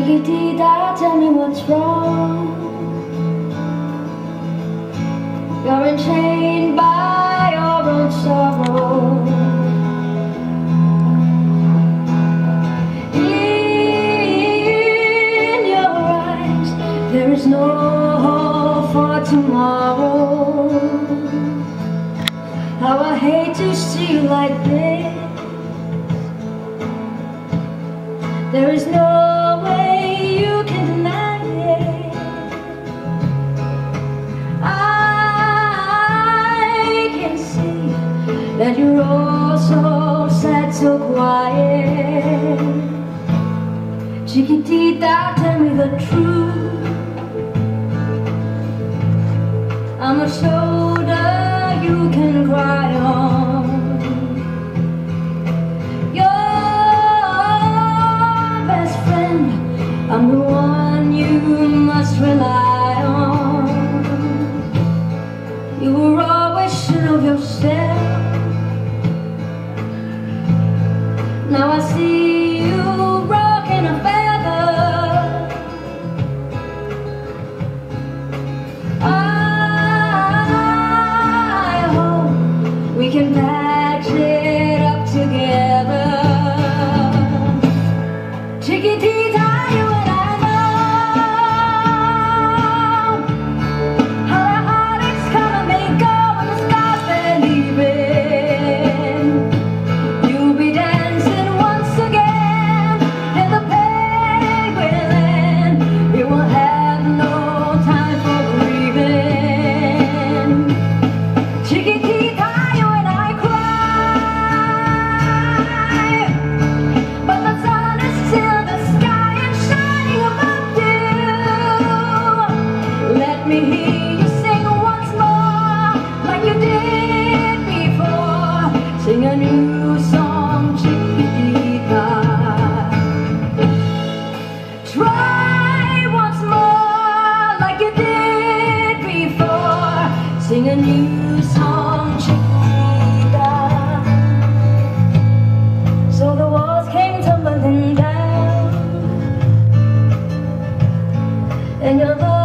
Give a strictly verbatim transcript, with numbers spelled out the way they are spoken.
Chiquitita, tell me what's wrong. You're enchained by your own sorrow. In your eyes, there is no hope for tomorrow. How I hate to see you like this. There is no way you can deny it. I can see that you're all so sad, so quiet. Chiquitita, tell me the truth. I'm a shoulder you can cry on. I'm the one you must rely on. You were always sure of yourself. Now I see you broken a feather. I hope we can patch it up together. Chiquitita, let me hear you sing once more, like you did before. Sing a new song, Chiquitita. Try once more, like you did before. Sing a new song, Chiquitita. So the walls came tumbling down, and your love